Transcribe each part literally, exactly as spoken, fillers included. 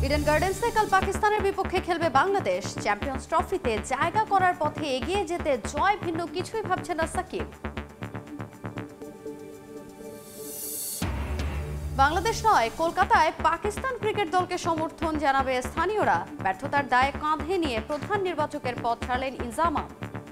Eden গার্ডেন্সে কাল পাকিস্তানের বিপক্ষে খেলবে বাংলাদেশ। চ্যাম্পিয়ন্স ট্রফিতে জায়গা করার পথে এগিয়ে যেতে জয় ভিন্ন কিছুই ভাবছে না সাকিব। বাংলাদেশ নয়, কলকাতায় পাকিস্তান ক্রিকেট দলকে সমর্থন জানাবে স্থানীয়রা। ব্যর্থতার দায় কাঁধে নিয়ে প্রধান নির্বাচকের পদ ছাড়লেন ইনজামা।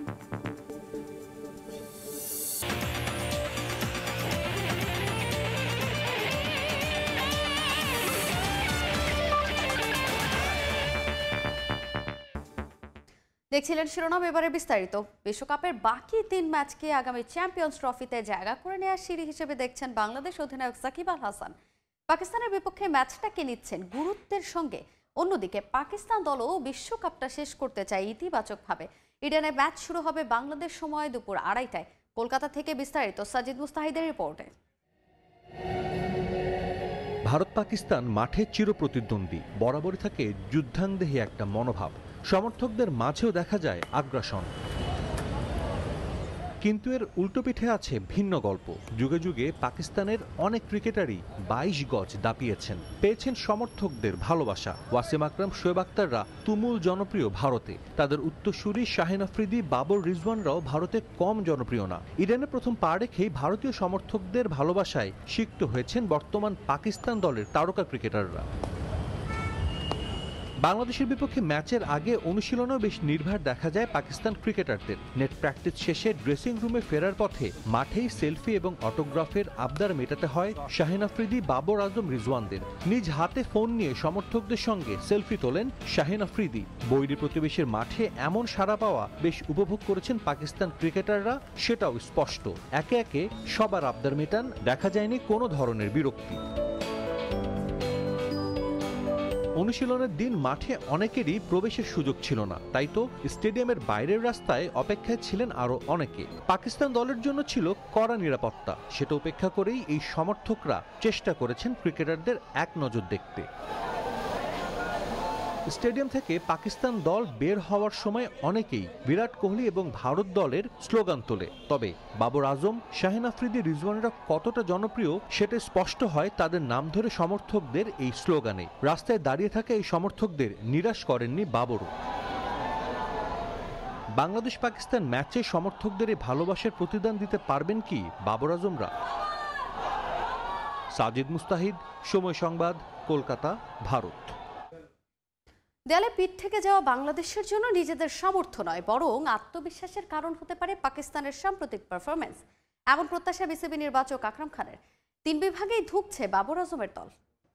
দেখছিলেন শিরোনাম, এবারে বিস্তারিত। বিশ্বকাপের বাকি তিন ম্যাচকে আগামী চ্যাম্পিয়ন্স ট্রফিতে জায়গা করে নেওয়ার সিঁড়ি হিসেবে দেখছেন বাংলাদেশ অধিনায়ক সাকিব আল হাসান। পাকিস্তানের বিপক্ষে ম্যাচটাকে নিচ্ছেন গুরুত্বের সঙ্গে। অন্যদিকে পাকিস্তান দলও বিশ্বকাপটা শেষ করতে চায় ইতিবাচকভাবে। ইডেনে ম্যাচ শুরু হবে বাংলাদেশ সময় দুপুর আড়াইটায়। কলকাতা থেকে বিস্তারিত সাজিদ মুস্তাহিদের রিপোর্টে। ভারত পাকিস্তান মাঠে চিরপ্রতিদ্বন্দ্বী, বরাবরই থাকে যুদ্ধাংদেহী একটা মনোভাব। সমর্থকদের মাঝেও দেখা যায় আগ্রাসন, কিন্তু এর উল্টো পিঠে আছে ভিন্ন গল্প। যুগে যুগে পাকিস্তানের অনেক ক্রিকেটারই বাইশ গজ দাপিয়েছেন, পেয়েছেন সমর্থকদের ভালোবাসা। ওয়াসিম আকরাম, শোয়েব আখতাররা তুমুল জনপ্রিয় ভারতে। তাদের উত্তরসূরি শাহিন আফ্রিদি, বাবর রিজওয়ানরাও ভারতে কম জনপ্রিয় না। ইডেনে প্রথম পা রেখেই ভারতীয় সমর্থকদের ভালোবাসায় সিক্ত হয়েছেন বর্তমান পাকিস্তান দলের তারকা ক্রিকেটাররা। বাংলাদেশের বিপক্ষে ম্যাচের আগে অনুশীলনেও বেশ নির্ভর দেখা যায় পাকিস্তান ক্রিকেটারদের। নেট প্র্যাকটিস শেষে ড্রেসিং রুমে ফেরার পথে মাঠেই সেলফি এবং অটোগ্রাফের আবদার মেটাতে হয় শাহিন আফ্রিদি, বাবর আজম, রিজওয়ানদের। নিজ হাতে ফোন নিয়ে সমর্থকদের সঙ্গে সেলফি তোলেন শাহিন আফ্রিদি। বৈরী প্রতিবেশীর মাঠে এমন সাড়া পাওয়া বেশ উপভোগ করেছেন পাকিস্তান ক্রিকেটাররা, সেটাও স্পষ্ট। একে একে সবার আবদার মেটান, দেখা যায়নি কোনো ধরনের বিরক্তি। অনুশীলনের দিন মাঠে অনেকেরই প্রবেশের সুযোগ ছিল না, তাই তো স্টেডিয়ামের বাইরের রাস্তায় অপেক্ষায় ছিলেন আরো অনেকে। পাকিস্তান দলের জন্য ছিল কড়া নিরাপত্তা, সেটা উপেক্ষা করেই এই সমর্থকরা চেষ্টা করেছেন ক্রিকেটারদের এক নজর দেখতে। স্টেডিয়াম থেকে পাকিস্তান দল বের হওয়ার সময় অনেকেই বিরাট কোহলি এবং ভারত দলের স্লোগান তোলে। তবে বাবর আজম, শাহিন আফ্রিদি, রিজওয়ানরা কতটা জনপ্রিয় সেটা স্পষ্ট হয় তাদের নাম ধরে সমর্থকদের এই স্লোগানে। রাস্তায় দাঁড়িয়ে থাকা এই সমর্থকদের নিরাশ করেননি বাবরও। বাংলাদেশ পাকিস্তান ম্যাচে সমর্থকদের এই ভালোবাসার প্রতিদান দিতে পারবেন কি বাবর আজমরা? সাজিদ মুস্তাহিদ, সময় সংবাদ, কলকাতা, ভারত। দেয়ালে পিঠ থেকে যাওয়া বাংলাদেশের জন্য নিজেদের সামর্থ্য নয়, বরং আত্মবিশ্বাসের কারণ হতে পারে পাকিস্তানের সাম্প্রতিক পারফরমেন্স। এমন প্রত্যাশা বিসিবি নির্বাচক আকরাম খানের। তিন বিভাগেই ধুঁকছে বাবর আজমের দল।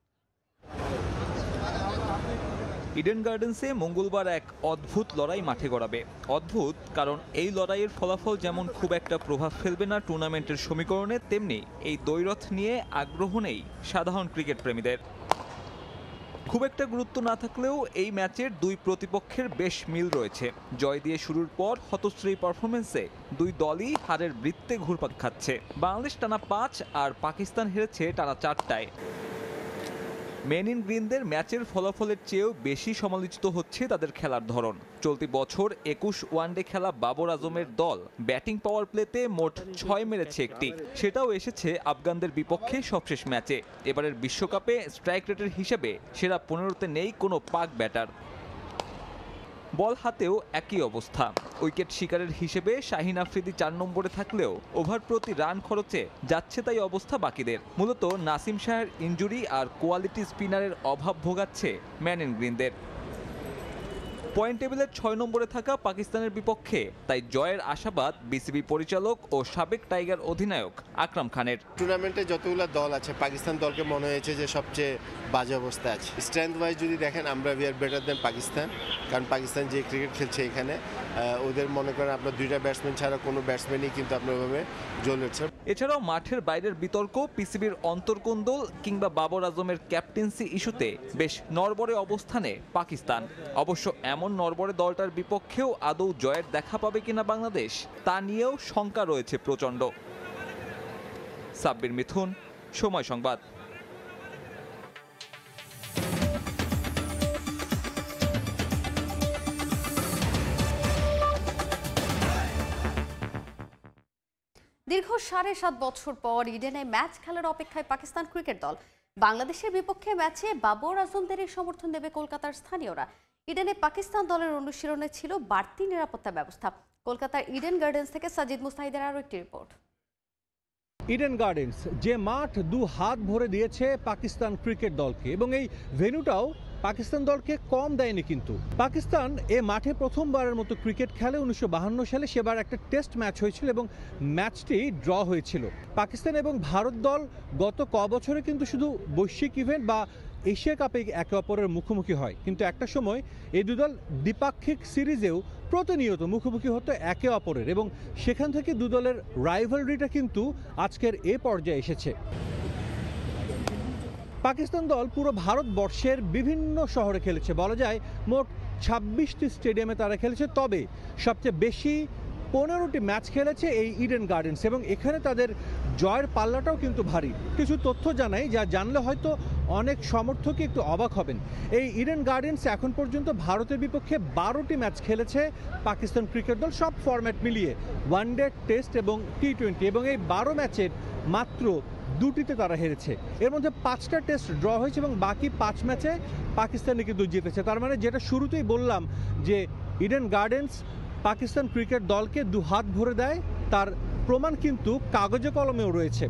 ইডেন গার্ডেন্সে মঙ্গলবার এক অদ্ভুত লড়াই মাঠে গড়াবে। অদ্ভুত কারণ এই লড়াইয়ের ফলাফল যেমন খুব একটা প্রভাব ফেলবে না টুর্নামেন্টের সমীকরণে, তেমনি এই দ্বৈরথ নিয়ে আগ্রহ নেই সাধারণ ক্রিকেট প্রেমীদের। খুব একটা গুরুত্ব না থাকলেও এই ম্যাচের দুই প্রতিপক্ষের বেশ মিল রয়েছে। জয় দিয়ে শুরুর পর হতশ্রী পারফরমেন্সে দুই দলই হারের বৃত্তে ঘুরপাক খাচ্ছে। বাংলাদেশ টানা পাঁচ আর পাকিস্তান হেরেছে টানা চারটায়। মেন ইন গ্রিনদের ম্যাচের ফলাফলের চেয়েও বেশি সমালোচিত হচ্ছে তাদের খেলার ধরন। চলতি বছর একুশ ওয়ানডে খেলা বাবর আজমের দল ব্যাটিং পাওয়ার প্লেতে মোট ছয় মেরেছে একটি, সেটাও এসেছে আফগানদের বিপক্ষে সবশেষ ম্যাচে। এবারের বিশ্বকাপে স্ট্রাইক রেটের হিসেবে সেরা পনেরোতে নেই কোনো পাক ব্যাটার। বল হাতেও একই অবস্থা। উইকেট শিকারের হিসেবে শাহিন আফ্রিদি চার নম্বরে থাকলেও ওভার প্রতি রান খরচে যাচ্ছে তাই অবস্থা বাকিদের। মূলত নাসিম শাহের ইনজুরি আর কোয়ালিটি স্পিনারের অভাব ভোগাচ্ছে ম্যান ইন গ্রিনদের। পয়েন্ট টেবিলের ছয় নম্বরে থাকা পাকিস্তানের বিপক্ষে তাই জয়ের আশাবাদ বিসিবি পরিচালক ও সাবেক টাইগার অধিনায়ক আকরাম খানের। টুর্নামেন্টে যতগুলো দল আছে পাকিস্তান দলকে মনে হয়েছে যে সবচেয়ে বাজে অবস্থা আছে। স্ট্রেংথ ওয়াইজ যদি দেখেন আমরা we are better than Pakistan, কারণ পাকিস্তান যে ক্রিকেট খেলছে এখানে ওদের মনে করেন আপনার দুইটা ব্যাটসম্যান ছাড়া কোনো ব্যাটসম্যানই কিন্তু আপনার ওইভাবে জ্বলেছে। এছাড়াও মাঠের বাইরের বিতর্ক, পিসিবির অন্তর্কোন্দল কিংবা বাবর আজমের ক্যাপ্টেন্সি ইস্যুতে বেশ নড়বড়ে অবস্থানে পাকিস্তান। অবশ্য এমন নড়বড়ে দলটার বিপক্ষেও আদৌ জয়ের দেখা পাবে কিনা বাংলাদেশ, তা নিয়েও শঙ্কা রয়েছে প্রচণ্ড। সাব্বির মিথুন, সময় সংবাদ। দীর্ঘ সাড়ে সাত বছর পর ইডেনে ম্যাচ খেলার অপেক্ষায় পাকিস্তান ক্রিকেট দল। বাংলাদেশের বিপক্ষে ম্যাচে বাবর আজমদের সমর্থন দেবে কলকাতার স্থানীয়রা। ইডেনে পাকিস্তান দলের অনুশীলনে ছিল বাড়তি নিরাপত্তা ব্যবস্থা। কলকাতার ইডেন গার্ডেন্স থেকে সাজিদ মুস্তাহিদের আরও একটি রিপোর্ট। ইডেন গার্ডেন্স যে মাঠ দু হাত ভরে দিয়েছে পাকিস্তান ক্রিকেট দলকে, এবং এই ভেন্যুটাও পাকিস্তান দলকে কম দেয়নি। কিন্তু পাকিস্তান এ মাঠে প্রথমবারের মতো ক্রিকেট খেলে উনিশশো বাহান্ন সালে। সেবার একটা টেস্ট ম্যাচ হয়েছিল এবং ম্যাচটি ড্র হয়েছিল। পাকিস্তান এবং ভারত দল গত ক বছরে কিন্তু শুধু বৈশ্বিক ইভেন্ট বা এশিয়া কাপে একে অপরের মুখোমুখি হয়, কিন্তু একটা সময় এই দুদল দ্বিপাক্ষিক সিরিজেও প্রতিনিয়ত মুখোমুখি হতো একে অপরের, এবং সেখান থেকে দুদলের রাইভালরিটা কিন্তু আজকের এ পর্যায়ে এসেছে। পাকিস্তান দল পুরো ভারতবর্ষের বিভিন্ন শহরে খেলেছে, বলা যায় মোট ছাব্বিশটি স্টেডিয়ামে তারা খেলেছে। তবে সবচেয়ে বেশি পনেরোটি ম্যাচ খেলেছে এই ইডেন গার্ডেন্স, এবং এখানে তাদের জয়ের পাল্লাটাও কিন্তু ভারী। কিছু তথ্য জানাই, যা জানলে হয়তো অনেক সমর্থকই একটু অবাক হবেন। এই ইডেন গার্ডেন্স এখন পর্যন্ত ভারতের বিপক্ষে বারোটি ম্যাচ খেলেছে পাকিস্তান ক্রিকেট দল, সব ফরম্যাট মিলিয়ে, ওয়ানডে, টেস্ট এবং টি টোয়েন্টি, এবং এই বারো ম্যাচের মাত্র দুটিতে তারা হেরেছে। এর মধ্যে পাঁচটা টেস্ট ড্র হয়েছে এবং বাকি পাঁচ ম্যাচে পাকিস্তানে কিন্তু জিতেছে। তার মানে যেটা শুরুতেই বললাম যে ইডেন গার্ডেন্স পাকিস্তান ক্রিকেট দলকে দু হাত ভরে দেয়, তার প্রমাণ কিন্তু কাগজে কলমেও রয়েছে।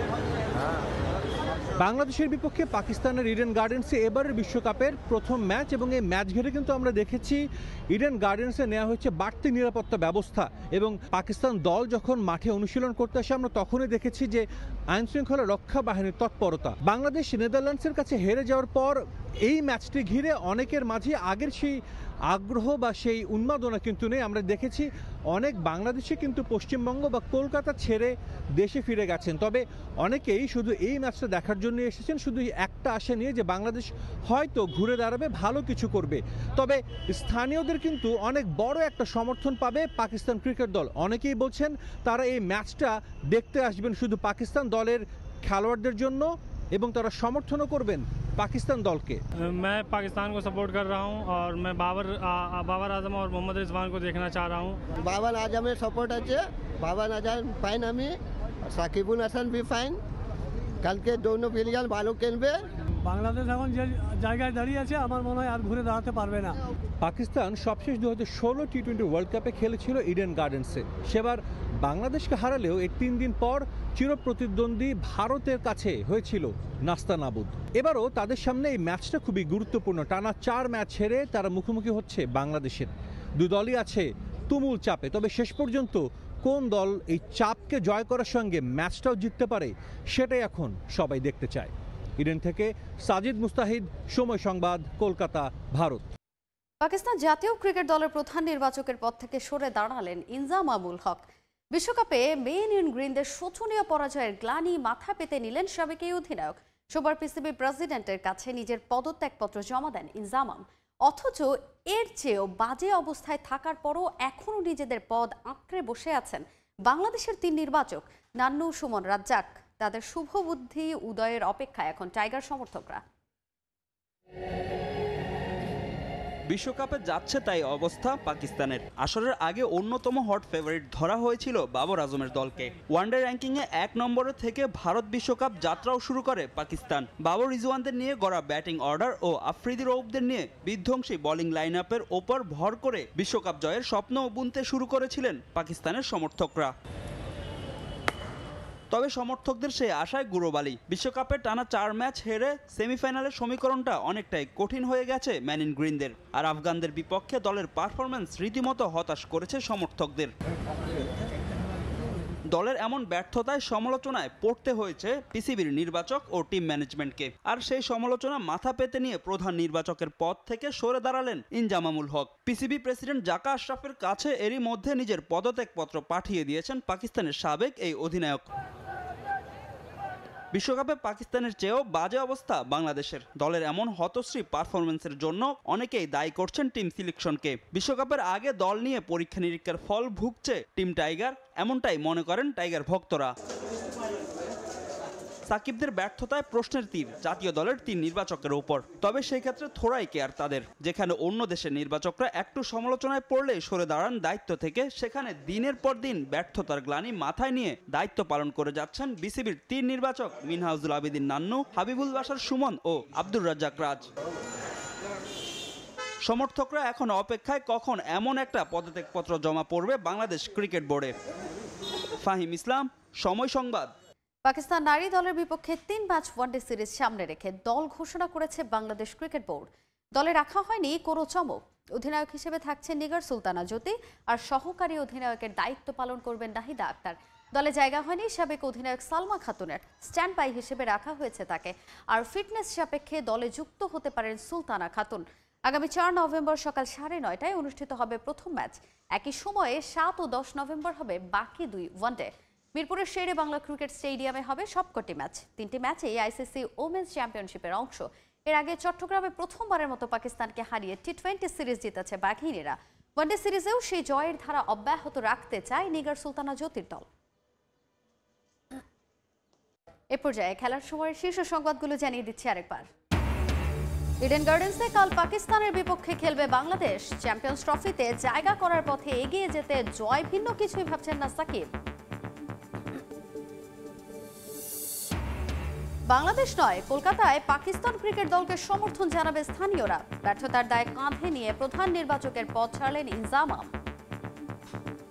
বাংলাদেশের বিপক্ষে পাকিস্তানের ইডেন গার্ডেন্সে এবারের বিশ্বকাপের প্রথম ম্যাচ, এবং এই ম্যাচ ঘিরে কিন্তু আমরা দেখেছি ইডেন গার্ডেন্সে নেওয়া হয়েছে বাড়তি নিরাপত্তা ব্যবস্থা। এবং পাকিস্তান দল যখন মাঠে অনুশীলন করতে আসে, আমরা তখনই দেখেছি যে আইন শৃঙ্খলা রক্ষা বাহিনীর তৎপরতা। বাংলাদেশ নেদারল্যান্ডসের কাছে হেরে যাওয়ার পর এই ম্যাচটি ঘিরে অনেকের মাঝে আগের সেই আগ্রহ বা সেই উন্মাদনা কিন্তু নেই। আমরা দেখেছি অনেক বাংলাদেশি কিন্তু পশ্চিমবঙ্গ বা কলকাতা ছেড়ে দেশে ফিরে গেছেন। তবে অনেকেই শুধু এই ম্যাচটা দেখার জন্য এসেছেন, শুধু একটা আশা নিয়ে যে বাংলাদেশ হয়তো ঘুরে দাঁড়াবে, ভালো কিছু করবে। তবে স্থানীয়দের কিন্তু অনেক বড় একটা সমর্থন পাবে পাকিস্তান ক্রিকেট দল। অনেকেই বলছেন তারা এই ম্যাচটা দেখতে আসবেন শুধু পাকিস্তান দলের খেলোয়াড়দের জন্য, এবং তারা সমর্থনও করবেন পাকিস্তান দলকে। मैं पाकिस्तान को सपोर्ट कर रहा हूं और मैं बाबर बाबर आजम और मोहम्मद रिजवान को देखना चाह रहा हूं। बाबर आजमेर सपोर्ट আছে, বাবার আজম ফাইন, আমি সাকিবুল হাসান বি ফাইন। কালকে দোনো প্লেয়ার ভালো খেলবে। বাংলাদেশ এখন যে জায়গায় দাঁড়িয়ে আছে, আমার মনে হয় আর ঘুরে দাঁড়াতে পারবে না। পাকিস্তান সবশেষ দু হাজার ষোলো টি টোয়েন্টি ওয়ার্ল্ড কাপে খেলেছিল ইডেন গার্ডেন্সে। সেবার বাংলাদেশকে হারালেও এর তিন দিন পর চিরপ্রতিদ্বন্দ্বী ভারতের কাছে হয়েছিল নাস্তানাবুদ। এবারও তাদের সামনে এই ম্যাচটা খুবই গুরুত্বপূর্ণ। টানা চার ম্যাচ হেরে তারা মুখোমুখি হচ্ছে বাংলাদেশের। দু দলই আছে তুমুল চাপে। তবে শেষ পর্যন্ত কোন দল এই চাপকে জয় করার সঙ্গে ম্যাচটাও জিততে পারে, সেটাই এখন সবাই দেখতে চায়। ইডেন থেকে সাজিদ মুস্তাহিদ, সময় সংবাদ, কলকাতা, ভারত। পাকিস্তান জাতীয় ক্রিকেট দলের প্রধান নির্বাচকের পদ থেকে সরে দাঁড়ালেন ইনজামামুল হক। বিশ্বকাপে মেন ইন গ্রিনদের শোচনীয় পরাজয়ের গ্লানি মাথা পেতে নিলেন সাবেক এই অধিনায়ক। সোমবার পিসিবি প্রেসিডেন্টের কাছে নিজের পদত্যাগপত্র জমা দেন ইনজামাম। অথচ এর চেয়েও বাজে অবস্থায় থাকার পরও এখনও নিজেদের পদ আঁকড়ে বসে আছেন বাংলাদেশের তিন নির্বাচক নান্নু, সুমন, রাজ্জাক। তাদের শুভ বুদ্ধি উদয়ের অপেক্ষায় এখন টাইগার সমর্থকরা। বিশ্বকাপে যাচ্ছে তাই অবস্থা পাকিস্তানের। আসরের আগে অন্যতম হট ফেভারিট ধরা হয়েছিল বাবর আজমের দলকে। ওয়ানডে র্যাঙ্কিংয়ে এক নম্বরে থেকে ভারত বিশ্বকাপ যাত্রাও শুরু করে পাকিস্তান। বাবর রিজওয়ানদের নিয়ে গড়া ব্যাটিং অর্ডার ও আফ্রিদি রৌফদের নিয়ে বিধ্বংসী বোলিং লাইন আপের ওপর ভর করে বিশ্বকাপ জয়ের স্বপ্ন বুনতে শুরু করেছিলেন পাকিস্তানের সমর্থকরা। তবে সমর্থকদের সেই আশায় গুরুবালি। বিশ্বকাপে টানা চার ম্যাচ হেরে সেমিফাইনালের সমীকরণটা অনেকটাই কঠিন হয়ে গেছে ম্যান ইন গ্রিনদের। আর আফগানদের বিপক্ষে দলের পারফরম্যান্স রীতিমতো হতাশ করেছে সমর্থকদের। দলের এমন ব্যর্থতায় সমালোচনায় পড়তে হয়েছে পিসিবির নির্বাচক ও টিম ম্যানেজমেন্টকে। আর সেই সমালোচনা মাথা পেতে নিয়ে প্রধান নির্বাচকের পদ থেকে সরে দাঁড়ালেন ইনজামামুল হক। পিসিবি প্রেসিডেন্ট জাকা আশরাফের কাছে এরই মধ্যে নিজের পদত্যাগপত্র পাঠিয়ে দিয়েছেন পাকিস্তানের সাবেক এই অধিনায়ক। বিশ্বকাপে পাকিস্তানের চেয়েও বাজে অবস্থা বাংলাদেশের। দলের এমন হতশ্রী পারফরমেন্সের জন্য অনেকেই দায়ী করছেন টিম সিলেকশনকে। বিশ্বকাপের আগে দল নিয়ে পরীক্ষা নিরীক্ষার ফল ভুগছে টিম টাইগার, এমনটাই মনে করেন টাইগার ভক্তরা। সাকিবদের ব্যর্থতায় প্রশ্নের তীর জাতীয় দলের তিন নির্বাচকের উপর। তবে সেই ক্ষেত্রে থোড়াই কেয়ার তাদের। যেখানে অন্য দেশের নির্বাচকরা একটু সমালোচনায় পড়লে সরে দাঁড়ান দায়িত্ব থেকে, সেখানে দিনের পর দিন ব্যর্থতার গ্লানি মাথায় নিয়ে দায়িত্ব পালন করে যাচ্ছেন বিসিবির তিন নির্বাচক মিনহাজুল আবেদিন নান্নু, হাবিবুল বাশার সুমন ও আব্দুর রাজ্জাক রাজ। সমর্থকরা এখন অপেক্ষায় কখন এমন একটা পদত্যাগপত্র জমা পড়বে বাংলাদেশ ক্রিকেট বোর্ডে। ফাহিম ইসলাম, সময় সংবাদ। পাকিস্তান নারী দলের বিপক্ষে তিন ম্যাচ ওয়ানডে সিরিজ সামনে রেখে দল ঘোষণা করেছে বাংলাদেশ ক্রিকেট বোর্ড। দলে রাখা হয়নি কোনো চমক। অধিনায়ক হিসেবে থাকছে নিগার সুলতানা জ্যোতি, আর সহকারী অধিনায়কের দায়িত্ব পালন করবেন নাহিদা আক্তার। দলে জায়গা হয়নি সাবেক অধিনায়ক সালমা খাতুনের, স্ট্যান্ড বাই হিসেবে রাখা হয়েছে তাকে। আর ফিটনেস সাপেক্ষে দলে যুক্ত হতে পারেন সুলতানা খাতুন। আগামী চার নভেম্বর সকাল সাড়ে নয়টায় অনুষ্ঠিত হবে প্রথম ম্যাচ। একই সময়ে সাত ও দশ নভেম্বর হবে বাকি দুই ওয়ানডে। মিরপুরের শেরে বাংলা ক্রিকেট স্টেডিয়ামে হবে সবকটি ম্যাচ। তিনটি ম্যাচেই আইসিসি ওমেন্স চ্যাম্পিয়নশিপের অংশ। এর আগে চট্টগ্রামে প্রথমবারের মতো পাকিস্তানকে হারিয়ে টি টোয়েন্টি সিরিজ জিতেছে বাঘিনীরা। ওয়ানডে সিরিজেও সেই জয়ের ধারা অব্যাহত রাখতে চায় নিগার সুলতানা জ্যোতির দল। এ পর্যায়ে খেলার সময়ের শীর্ষ সংবাদগুলো জানিয়ে দিচ্ছি আরেকবার। ইডেন গার্ডেন্সে কাল পাকিস্তানের বিপক্ষে খেলবে বাংলাদেশ। চ্যাম্পিয়ন্স ট্রফিতে জায়গা করার পথে এগিয়ে যেতে জয় ভিন্ন কিছুই ভাবছেন না সাকিব। বাংলাদেশ নয়, কলকাতায় পাকিস্তান ক্রিকেট দলকে সমর্থন জানাবে স্থানীয়রা। ব্যর্থতার দায় কাঁধে নিয়ে প্রধান নির্বাচকের পদ ছাড়লেন ইনজামাম।